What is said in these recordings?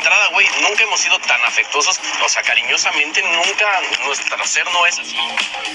entrada, güey, nunca hemos sido tan afectuosos, o sea, cariñosamente, nunca, nuestro ser no es así.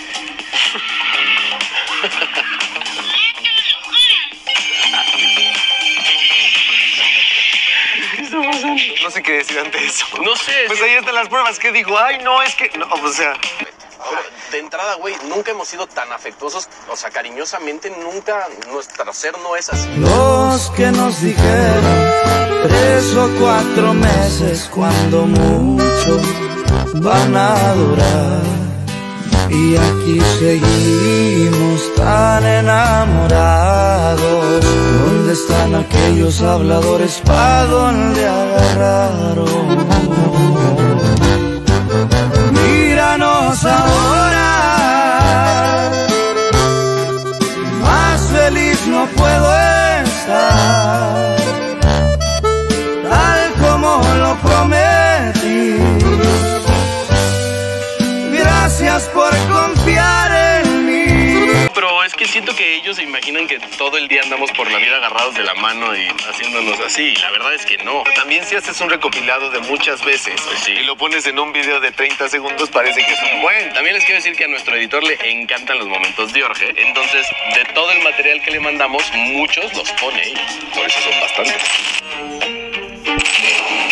¿Qué está pasando? No sé qué decir ante eso. No sé. Pues ahí están las pruebas. ¿Qué dijo? Ay, no, es que... No, o sea... De entrada, güey, nunca hemos sido tan afectuosos, o sea, cariñosamente, nunca, nuestro ser no es así. Los que nos dijeron 3 o 4 meses, cuando mucho van a durar, y aquí seguimos tan enamorados. ¿Dónde están aquellos habladores? ¿Pa' dónde agarraron? Míranos ahora, más feliz no puedo estar, tal como lo prometí. Gracias por confiar en mí. Pero es que siento que ellos se imaginan que todo el día andamos por la vida agarrados de la mano y haciéndonos así. Y la verdad es que no. También si haces un recopilado de muchas veces, pues sí, y lo pones en un video de 30 segundos, parece que es un buen. También les quiero decir que a nuestro editor le encantan los momentos de Jorge. Entonces, de todo el material que le mandamos, muchos los pone. Y por eso son bastantes.